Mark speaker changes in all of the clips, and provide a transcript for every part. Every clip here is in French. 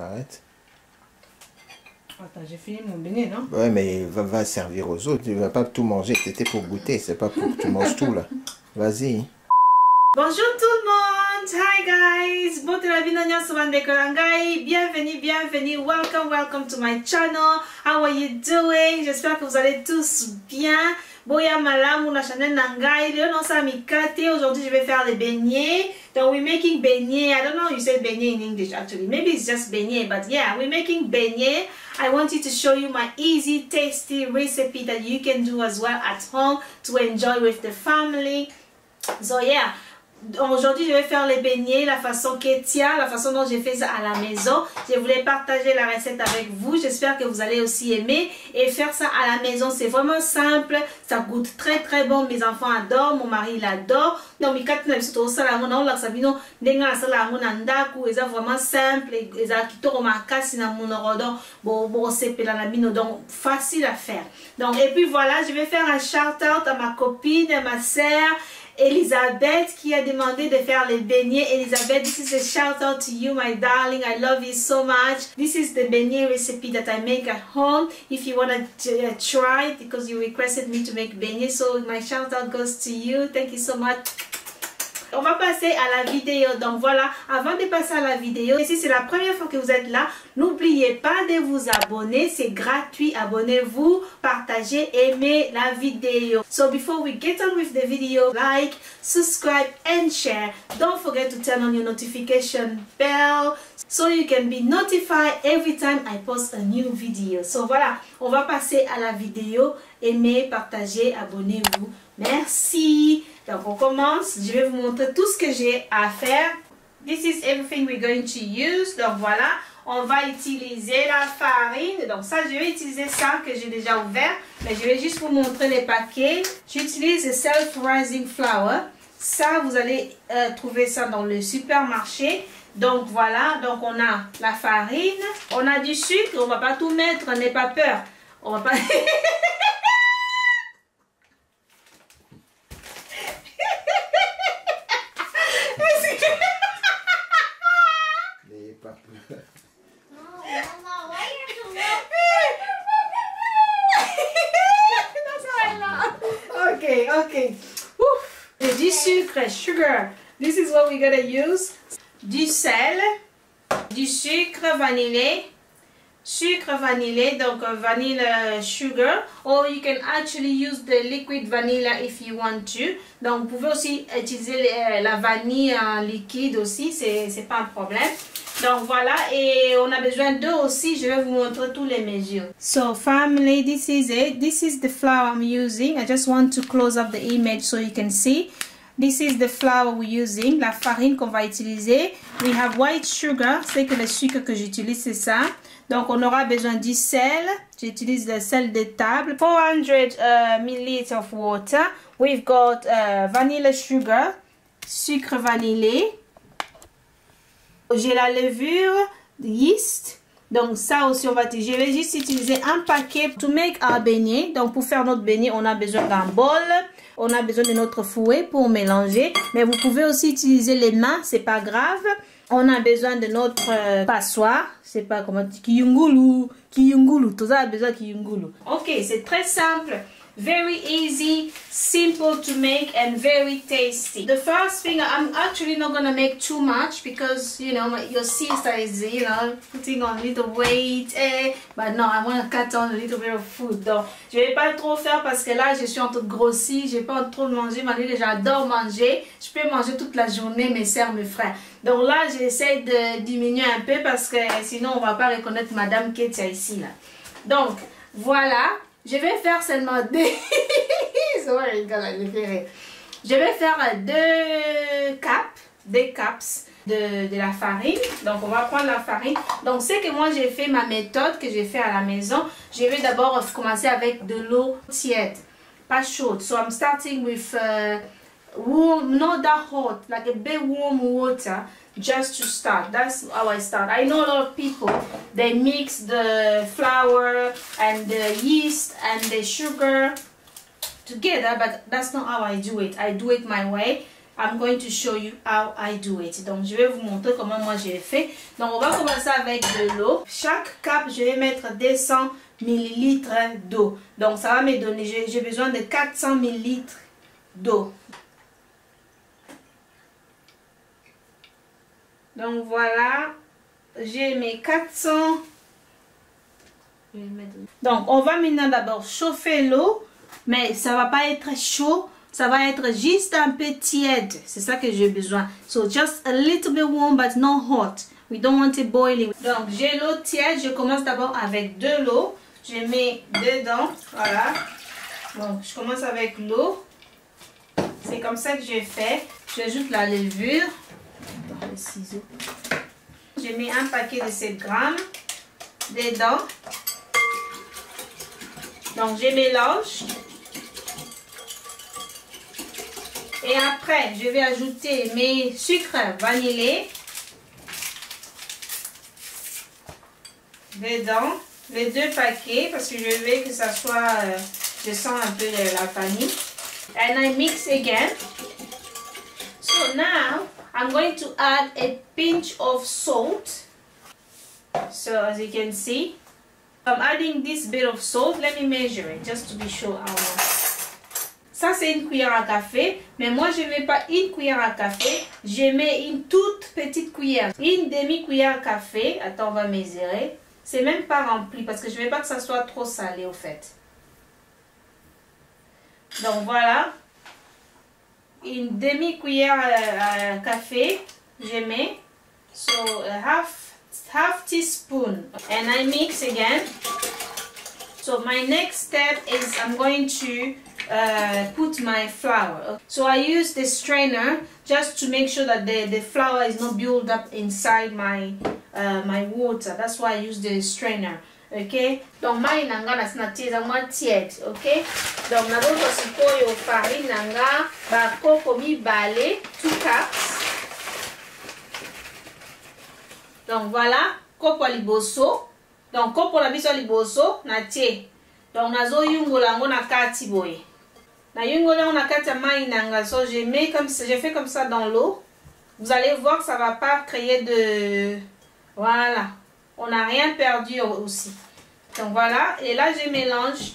Speaker 1: arrête.
Speaker 2: Attends, j'ai fini mon beignet, non?
Speaker 1: Ouais, mais va servir aux autres. Tu vas pas tout manger. C'était pour goûter. C'est pas pour que tu manges tout, là. Vas-y.
Speaker 2: Bonjour tout le monde! Hi guys! Bienvenue, welcome to my channel. How are you doing? J'espère que vous allez tous bien. Boya malamu na channel nangai. Aujourd'hui, je vais faire les beignets. Donc, we're making beignets. I don't know how you say beignet in English actually. Maybe it's just beignet, but yeah, we're making beignet. I wanted to show you my easy, tasty recipe that you can do as well at home to enjoy with the family. So yeah. Aujourd'hui, je vais faire les beignets, la façon Ketia, la façon dont j'ai fait ça à la maison. Je voulais partager la recette avec vous. J'espère que vous allez aussi aimer et faire ça à la maison. C'est vraiment simple. Ça goûte très bon. Mes enfants adorent. Mon mari il adore. Donc, c'est vraiment simple. Donc, facile à faire. Donc, et puis voilà, je vais faire un shout-out à ma copine, à ma sœur. Elisabeth qui a demandé de faire les beignets. Elisabeth, this is a shout out to you, my darling. I love you so much. This is the beignet recipe that I make at home. If you want to try it, because you requested me to make beignets, so my shout out goes to you. Thank you so much. On va passer à la vidéo. Donc voilà, avant de passer à la vidéo, et si c'est la première fois que vous êtes là, n'oubliez pas de vous abonner. C'est gratuit. Abonnez-vous, partagez, aimez la vidéo. So before we get on with the video, like, subscribe and share. Don't forget to turn on your notification bell so you can be notified every time I post a new video. So voilà, on va passer à la vidéo. Aimez, partagez, abonnez-vous. Merci. Donc on commence, je vais vous montrer tout ce que j'ai à faire. This is everything we're going to use. Donc voilà, on va utiliser la farine. Donc ça, je vais utiliser ça que j'ai déjà ouvert. Mais je vais juste vous montrer les paquets. J'utilise le self-rising flour. Ça, vous allez trouver ça dans le supermarché. Donc voilà, donc on a la farine. On a du sucre, on va pas tout mettre, n'ayez pas peur. On va pas... Okay. Ouf. Et du sucre, sugar. This is what we're gonna use. Du sel, du sucre vanillé, donc vanilla sugar, or you can actually use the liquid vanilla if you want to. Donc vous pouvez aussi utiliser la vanille en liquide aussi, c'est pas un problème. Donc voilà, et on a besoin d'eau aussi. Je vais vous montrer tous les mesures. So family, this is it. This is the flour I'm using. I just want to close up the image so you can see. This is the flour we're using. La farine qu'on va utiliser. We have white sugar. C'est que le sucre que j'utilise, c'est ça. Donc on aura besoin du sel. J'utilise le sel de table. 400 ml of water. We've got vanilla sugar. Sucre vanillé. J'ai la levure, yeast. Donc ça aussi on va utiliser. Je vais juste utiliser un paquet to make our beignet. Donc pour faire notre beignet, on a besoin d'un bol. On a besoin de notre fouet pour mélanger. Mais vous pouvez aussi utiliser les mains, c'est pas grave. On a besoin de notre passoire. C'est pas comment kiyungulu. Tout ça a besoin de kiyungulu. Ok, c'est très simple. Very easy, simple to make and very tasty. The first thing, I'm actually not gonna make too much because you know your sister is putting on a little weight, but no, I want to cut on a little bit of food. Donc je vais pas trop faire parce que là je suis en train de grossir, j'ai pas trop manger. Malgré j'adore manger, je peux manger toute la journée, mes soeurs, mes frères. Donc là j'essaie de diminuer un peu parce que sinon on va pas reconnaître Madame Ketia ici là. Donc voilà. Je vais faire seulement deux. Je vais faire deux caps de la farine. Donc on va prendre la farine. Donc c'est que moi j'ai fait ma méthode que j'ai fait à la maison. Je vais d'abord commencer avec de l'eau tiède, pas chaude. So I'm starting with warm, not that hot, like a bit warm water. Just to start. That's how I start. I know a lot of people, they mix the flour and the yeast and the sugar together, but that's not how I do it. I do it my way. I'm going to show you how I do it. Donc je vais vous montrer comment moi j'ai fait. Donc on va commencer avec de l'eau. Chaque cup je vais mettre 200 ml d'eau. Donc ça va me donner, j'ai besoin de 400 ml d'eau. Donc voilà, j'ai mes 400. Donc on va maintenant d'abord chauffer l'eau, mais ça va pas être chaud, ça va être juste un peu tiède. C'est ça que j'ai besoin. So just a little bit warm but not hot. We don't want it boiling. Donc j'ai l'eau tiède, je commence d'abord avec de l'eau. Je mets dedans, voilà. Donc je commence avec l'eau. C'est comme ça que je fais. J'ajoute la levure. Les ciseaux. Je mets un paquet de 7 grammes dedans. Donc je mélange. Et après, je vais ajouter mes sucres vanillés dedans. Les 2 paquets parce que je veux que ça soit, je sens un peu la vanille. And I mix again. So now I'm going to add a pinch of salt. So as you can see, I'm adding this bit of salt. Let me measure it just to be sure how much. Ça c'est une cuillère à café, mais moi je ne mets pas une cuillère à café, je mets une toute petite cuillère. Une demi-cuillère à café, attends on va mesurer. C'est même pas rempli parce que je ne veux pas que ça soit trop salé au fait. Donc voilà. Une demi-cuillère à café, je mets. So a half teaspoon. And I mix again. So my next step is I'm going to put my flour. So I use the strainer just to make sure that the flour is not built up inside my my water. That's why I use the strainer. Ok, donc mai nanga na sinatiza mwa tiède, ok. Donc na boto sikoyo farine nanga ba koko mibale 2 cups. Donc voilà, kopo liboso. Donc kopo la biso liboso na tie. Donc nazo yungola ngo na kati boye. Na yungola ngo na kati ya mai nanga, so je mets comme ça, je fais comme ça dans l'eau. Vous allez voir que ça va pas créer de, voilà. On n'a rien perdu aussi. Donc voilà, et là je mélange.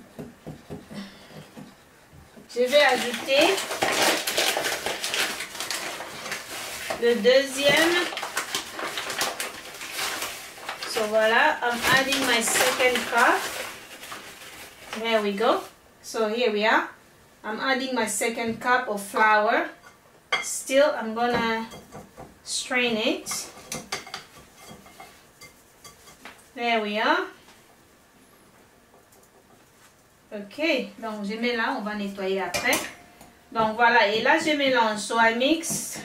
Speaker 2: Je vais ajouter le deuxième. So voilà, I'm adding my second cup. There we go. So here we are. I'm adding my second cup of flour. Still, I'm gonna strain it. There we are. Ok, donc je mets là, on va nettoyer après. Donc voilà, et là je mélange, so I mix.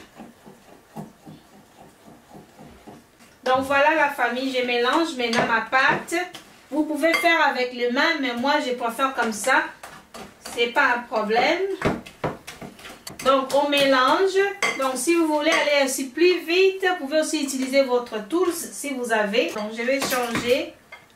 Speaker 2: Donc voilà la famille, je mélange maintenant ma pâte. Vous pouvez faire avec les mains, mais moi je préfère comme ça. C'est pas un problème. Donc on mélange. Donc si vous voulez aller ainsi plus vite, vous pouvez aussi utiliser votre tools si vous avez. Donc je vais changer.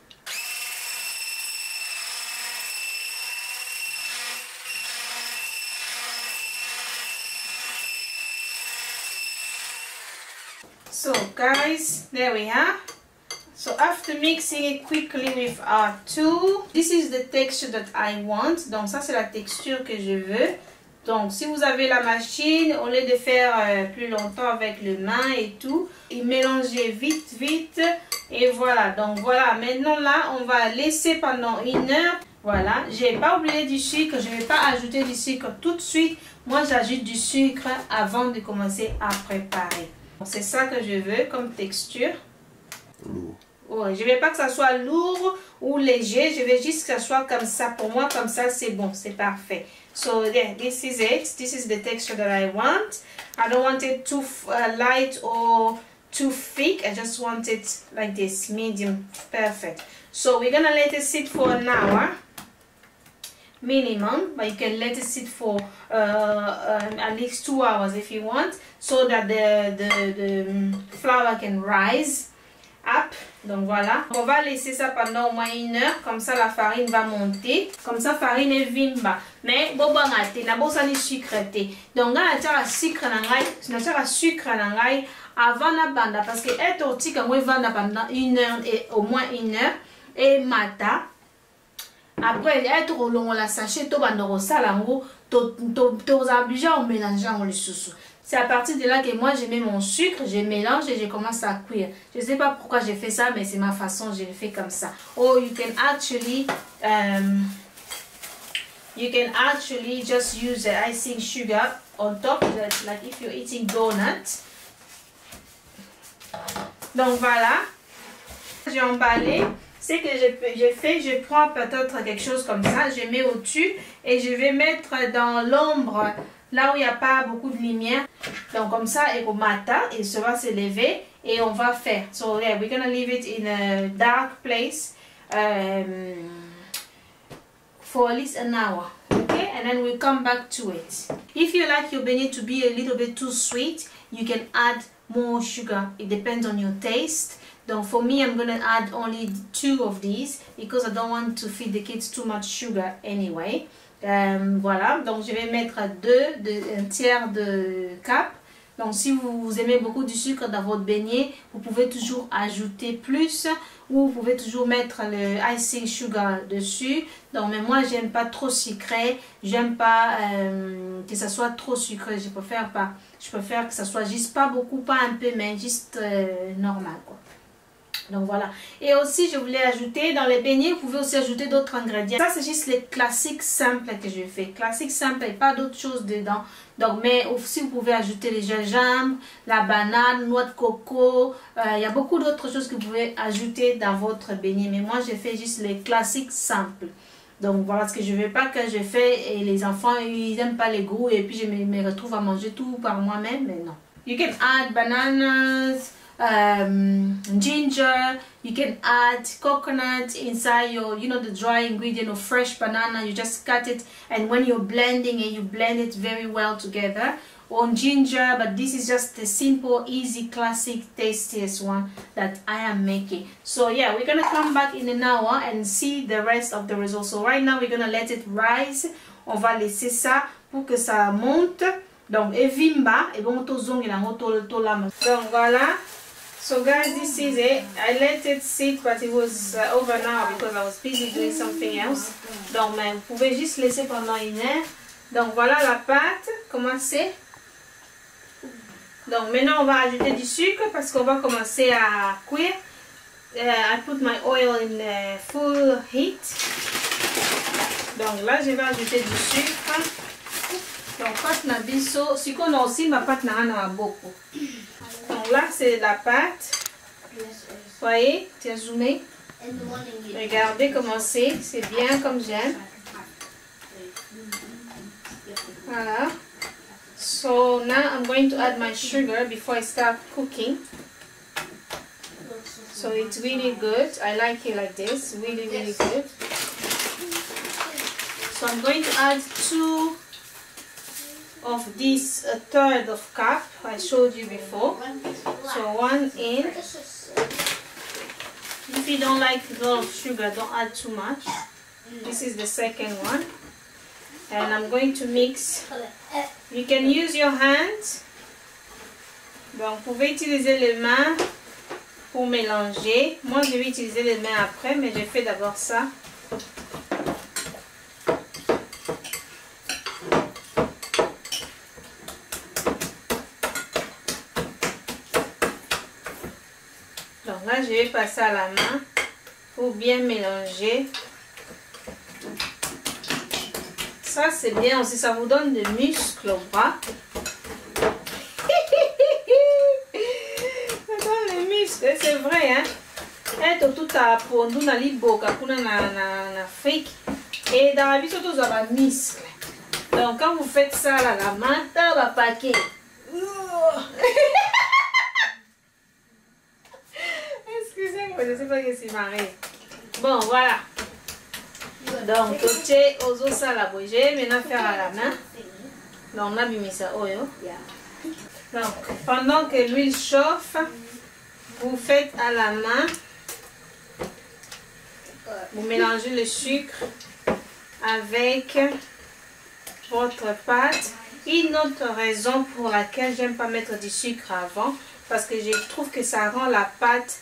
Speaker 2: So guys, there we are. So after mixing it quickly with our tool, this is the texture that I want. Donc ça c'est la texture que je veux. Donc si vous avez la machine, au lieu de faire plus longtemps avec les mains et tout, et mélangez vite vite. Et voilà, donc voilà, maintenant là on va laisser pendant 1 heure. Voilà, j'ai pas oublié du sucre, je vais pas ajouter du sucre tout de suite. Moi j'ajoute du sucre avant de commencer à préparer. C'est ça que je veux comme texture.
Speaker 1: Lourd.
Speaker 2: Ouais, je ne veux pas que ça soit lourd ou léger, je veux juste que ça soit comme ça. Pour moi, comme ça, c'est bon, c'est parfait. So, yeah, this is it. This is the texture that I want. I don't want it too light or too thick. I just want it like this, medium, perfect. So, we're going to let it sit for an hour. Minimum, but you can let it sit for at least 2 hours if you want, so that the flour can rise up. Donc voilà, on va laisser ça pendant au moins 1 heure, comme ça la farine va monter, comme ça farine est vimba. Mais bon ngate, na bosa ni sucre té. Donc là na sucre na sucre avant na banda parce que être au tika moi vanda pendant 1 heure et au moins 1 heure et mata. Après être au long la sachet to banda ro salango to obligé à mélanger en le sous. C'est à partir de là que moi je mets mon sucre, je mélange et je commence à cuire. Je ne sais pas pourquoi j'ai fait ça, mais c'est ma façon, je le fais comme ça. Or you can actually just use the icing sugar on top, like if you're eating donuts. Donc voilà, j'ai emballé. Ce que j'ai fait, je prends peut-être quelque chose comme ça, je mets au-dessus et je vais mettre dans l'ombre. Là où il n'y a pas beaucoup de lumière. Donc comme ça, et au matin, il se va se lever et on va faire. So yeah, we're gonna leave it in a dark place for at least an hour. Okay, and then we'll come back to it. If you like your beignet to be a little bit too sweet, you can add more sugar. It depends on your taste. Donc for me, I'm gonna add only 2 of these because I don't want to feed the kids too much sugar anyway. Voilà, donc je vais mettre un tiers de cap. Donc si vous aimez beaucoup du sucre dans votre beignet, vous pouvez toujours ajouter plus ou vous pouvez toujours mettre le icing sugar dessus. Donc mais moi j'aime pas trop sucré, j'aime pas que ça soit trop sucré, je préfère pas. Je préfère que ça soit juste pas beaucoup, pas un peu, mais juste normal quoi. Donc voilà, et aussi je voulais ajouter dans les beignets, vous pouvez aussi ajouter d'autres ingrédients. Ça c'est juste les classiques simples que je fais, classiques simples et pas d'autres choses dedans. Donc mais aussi vous pouvez ajouter les gingembre, la banane, noix de coco, il y a beaucoup d'autres choses que vous pouvez ajouter dans votre beignet. Mais moi je fais juste les classiques simples. Donc voilà ce que je ne veux pas que je fais et les enfants ils n'aiment pas les goûts et puis je me retrouve à manger tout par moi-même, mais non. You can add bananas, ginger, you can add coconut inside your, you know, the dry ingredient of fresh banana. You just cut it and when you're blending it, you blend it very well together. On ginger, but this is just the simple, easy, classic, tastiest one that I am making. So yeah, we're gonna come back in an hour and see the rest of the result. So right now we're gonna let it rise. On va laisser ça pour que ça monte. Donc evimba et bon tozongi la moto lama. Donc voilà. So guys, this is it. I let it sit, but it was over now because I was busy doing something else. Donc mais vous pouvez juste laisser pendant 1 heure. Donc voilà la pâte. Comment c'est? Donc maintenant on va ajouter du sucre parce qu'on va commencer à cuire. I put my oil in full heat. Donc là je vais ajouter du sucre. Donc pâte na biso, si qu'on a aussi ma pâte na beaucoup. Donc là c'est la pâte. Voyez, tu as zoomé. Regardez comment c'est bien comme j'aime. Voilà. So now I'm going to add my sugar before I start cooking. So it's really good. I like it like this. Really, really good. So I'm going to add 2 of this, a third of cup I showed you before. So 1 in. If you don't like a lot of sugar, don't add too much. This is the second one. And I'm going to mix. You can use your hands. Donc vous pouvez utiliser les mains pour mélanger. Moi je vais utiliser les mains après, mais j'ai fait d'abord ça. Donc là je vais passer à la main pour bien mélanger. Ça c'est bien aussi, ça vous donne des muscles au bras. Ça donne les muscles, c'est vrai hein. Être tout à pondu na liboka kuna na Afrique et dans la vie surtout ça va muscle. Donc quand vous faites ça là, la main va paquer. Excusez-moi, je ne sais pas ce qui m'arrive. Bon voilà. Donc, côté ozo sala boje, maintenant faire à la main. Donc, on a mis ça oyo. Donc, pendant que l'huile chauffe, vous faites à la main Vous mélangez le sucre avec votre pâte. Une autre raison pour laquelle j'aime pas mettre du sucre avant, parce que je trouve que ça rend la pâte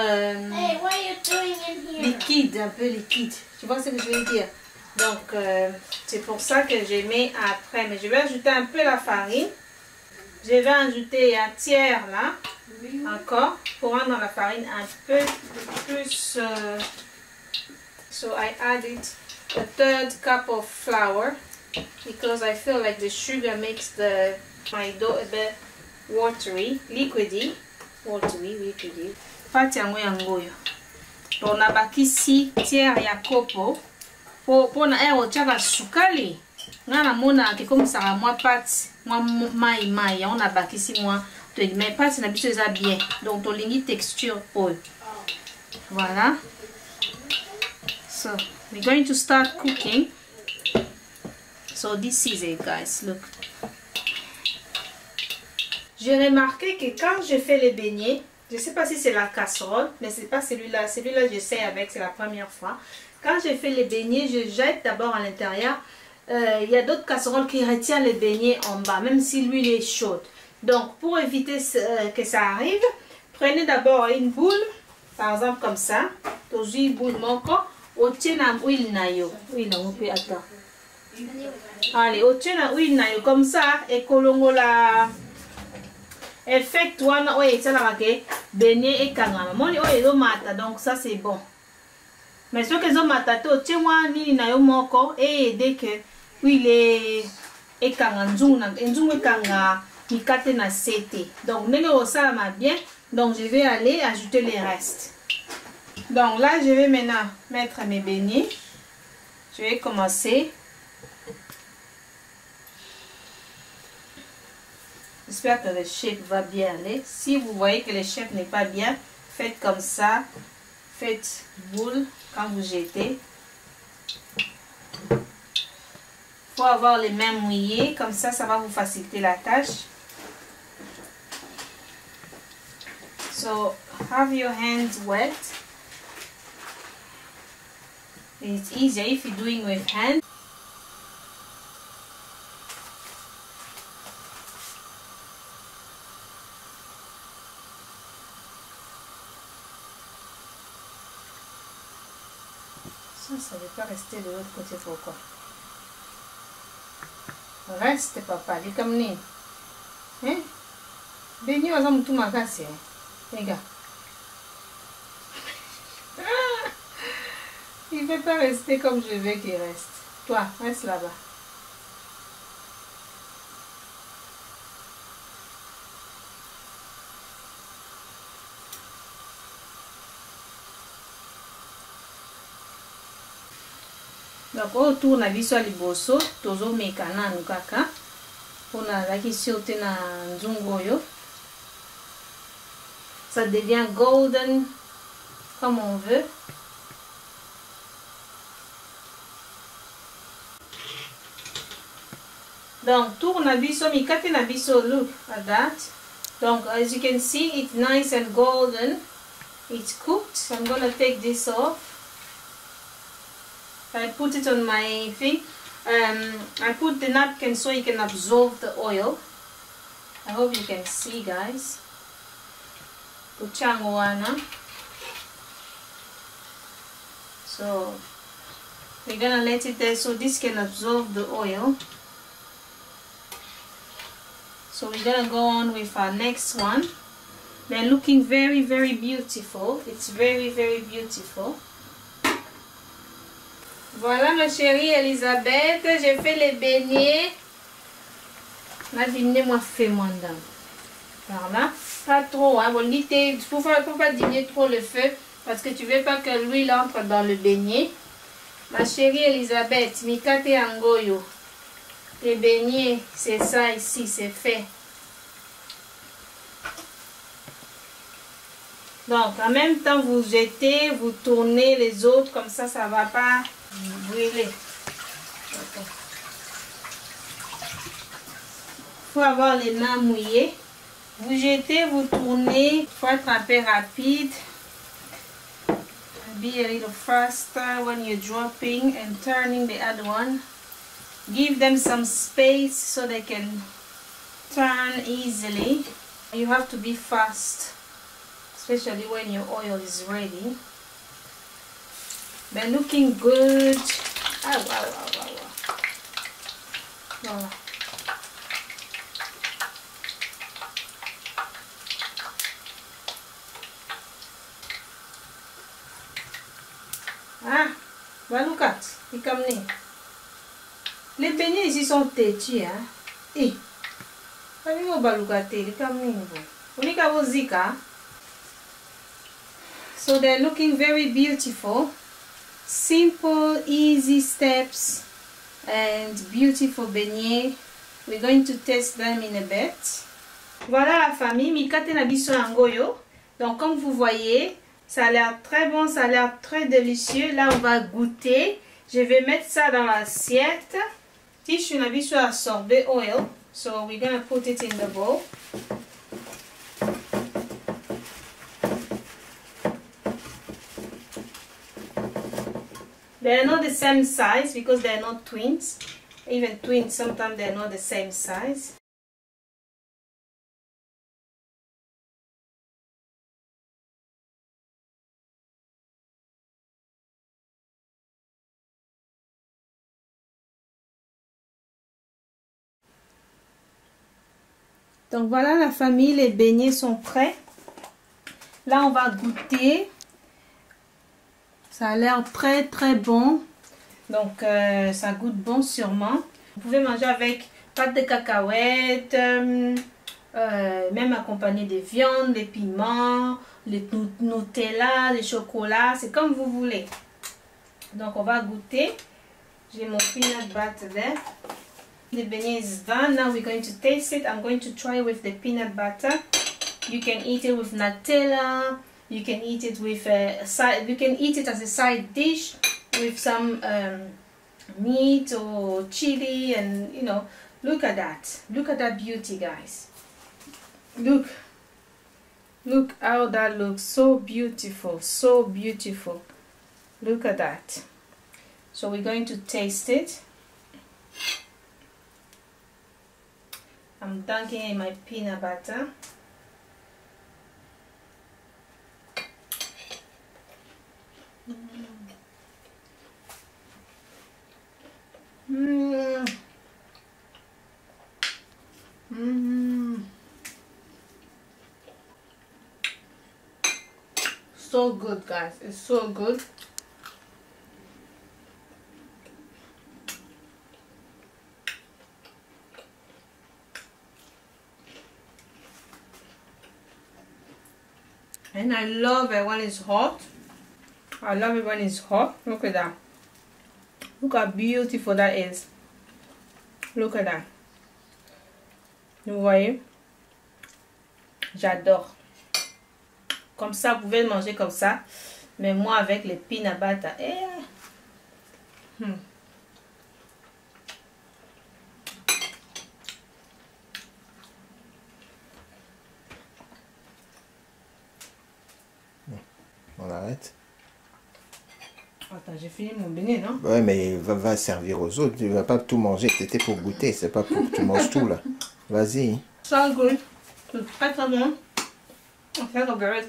Speaker 2: liquide, un peu liquide. Tu vois ce que je veux dire? Donc, c'est pour ça que je mets après. Mais je vais ajouter un peu la farine. Je vais ajouter un tiers là, encore, pour rendre la farine un peu plus. So I added a 3rd cup of flour because I feel like the sugar makes my dough a bit watery, liquidy. Pati yango yango yo. To na bakisi tiers ya kopo. Po na otiaka sukali. Ngana mona ke comme ça moi pâte, moi mai on a bakisi moi to mais pâte na biso eza bien. Donc to lingi texture po. Voilà. So, we're going to start cooking. So this is it, guys. Look. J'ai remarqué que quand je fais les beignets, je ne sais pas si c'est la casserole, mais c'est pas celui-là. Celui-là, j'essaie avec, c'est la première fois. Quand je fais les beignets, je jette d'abord à l'intérieur. Il y a d'autres casseroles qui retiennent les beignets en bas, même si l'huile est chaude. Donc, pour éviter que ça arrive, prenez d'abord une boule, par exemple comme ça. Toujours une boule manquant. Otiez na huile na yo. Huile na yo, attends. Allez, otiez na huile na yo comme ça et kolongola. Effect wana oye esalaka ke beignet ekangama. Moni oye ezomata, donc ça c'est bon. Mais soki ezomata te otie mwa nini na yo moko eyede ke huile ekanga nzungu ekanga mikate na sete. Donc ndenge osalama bien. Donc je vais aller ajouter les restes. Donc là je vais maintenant mettre mes beignets. Je vais commencer. J'espère que le shape va bien aller. Si vous voyez que le shape n'est pas bien, faites comme ça. Faites boule quand vous jetez. Il faut avoir les mains mouillées. Comme ça, ça va vous faciliter la tâche. So, have your hands wet. It's easier if you're doing with hands. Ça ne veut pas rester de l'autre côté, pourquoi? Reste, papa, dis comme ni. Hein? Beignet, on a tout ma casse. Les gars. Il ne veut pas rester comme je veux qu'il reste. Toi, reste là-bas. Donc autour na biso liboso tozo mekana nukaka pona la kisio tena nzungu oyo. Ça devient golden comme on veut. Donc tour na biso mikate na biso, look at that. Donc as you can see, it's nice and golden. It's cooked. So I'm gonna take this off. I put it on my thing. I put the napkin so you can absorb the oil. I hope you can see, guys. Kuchangwana. So we're gonna let it there so this can absorb the oil. So we're gonna go on with our next one. They're looking very, very beautiful. It's very, very beautiful. Voilà ma chérie Elisabeth, j'ai fait les beignets. La dîner moi fait moins d'âme. Par là, pas trop, hein. Bon, il faut pas dîner trop le feu parce que tu veux pas que l'huile entre dans le beignet. Ma chérie Elisabeth, mikate angoyo. Les beignets, c'est ça ici, c'est fait. Donc en même temps vous jetez, vous tournez les autres comme ça, ça va pas brûler. Il faut avoir les mains mouillées. Vous jetez, vous tournez. Il faut être un peu rapide. be a little faster when you're dropping and turning the other one. Give them some space so they can turn easily. You have to be fast, especially when your oil is ready. They're looking good. Oh, wow. Voilà. Ah, bah look at, il comme les beignets ici sont têtus, hein. Eh, so they're looking very beautiful. Simple, easy steps and beautiful beignets. We're going to taste them in a bit. Voilà la famille, mikate na biso yangoyo. Donc comme vous voyez, ça a l'air très bon, ça a l'air très délicieux. Là on va goûter. Je vais mettre ça dans l'assiette. Tishu na biso absorber oil. So we're gonna put it in the bowl. They're not the same size because they're not twins. Even twins, sometimes they're not the same size. Donc voilà la famille, les beignets sont prêts. Là on va goûter. Ça a l'air très très bon. Donc ça goûte bon sûrement. Vous pouvez manger avec pâte de cacahuètes, même accompagné de viande, des piments, les Nutella, les chocolats, c'est comme vous voulez. Donc on va goûter. J'ai mon peanut butter there. The beignet is done. Now we're going to taste it. I'm going to try with the peanut butter. You can eat it with Nutella. You can eat it with a side. You can eat it as a side dish with some meat or chili, and you know. Look at that. Look at that beauty, guys. Look how that looks. So beautiful. So beautiful. Look at that. So we're going to taste it. I'm dunking in my peanut butter. So good, guys. It's so good. And I love it when it's hot. I love it when it's hot. Look at that. Look how beautiful that is. Look at that. Vous voyez? J'adore. Comme ça, vous pouvez le manger comme ça. Mais moi, avec les peanut butter.
Speaker 1: On arrête.
Speaker 2: Attends, j'ai fini mon beignet, non?
Speaker 1: Ouais, mais va servir aux autres. Tu vas pas tout manger. C'était pour goûter. C'est pas pour que tu manges tout, là. Vas-y.
Speaker 2: So good. C'est très très bon. C'est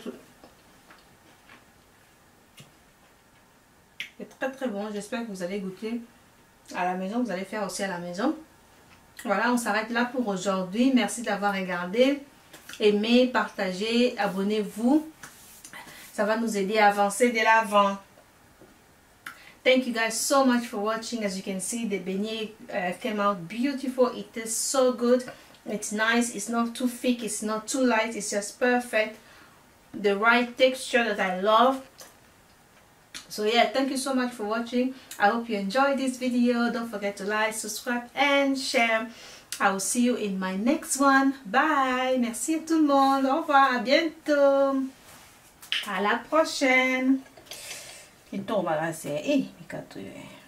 Speaker 2: très très bon. J'espère que vous allez goûter à la maison. Vous allez faire aussi à la maison. Voilà, on s'arrête là pour aujourd'hui. Merci d'avoir regardé. Aimez, partagez, abonnez-vous. Ça va nous aider à avancer de l'avant. Thank you guys so much for watching. As you can see, the beignet came out beautiful. It is so good. It's nice. It's not too thick. It's not too light. It's just perfect. The right texture that I love. So yeah, thank you so much for watching. I hope you enjoyed this video. Don't forget to like, subscribe and share. I will see you in my next one. Bye. Merci à tout le monde. Au revoir. À bientôt. À la prochaine. Il tombe à la serre.